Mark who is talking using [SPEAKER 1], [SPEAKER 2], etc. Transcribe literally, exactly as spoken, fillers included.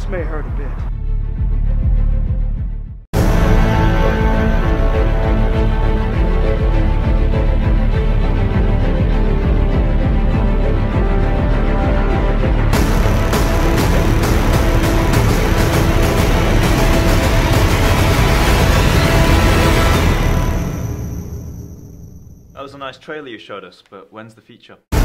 [SPEAKER 1] This may hurt a bit.
[SPEAKER 2] That was a nice trailer you showed us, but when's the feature?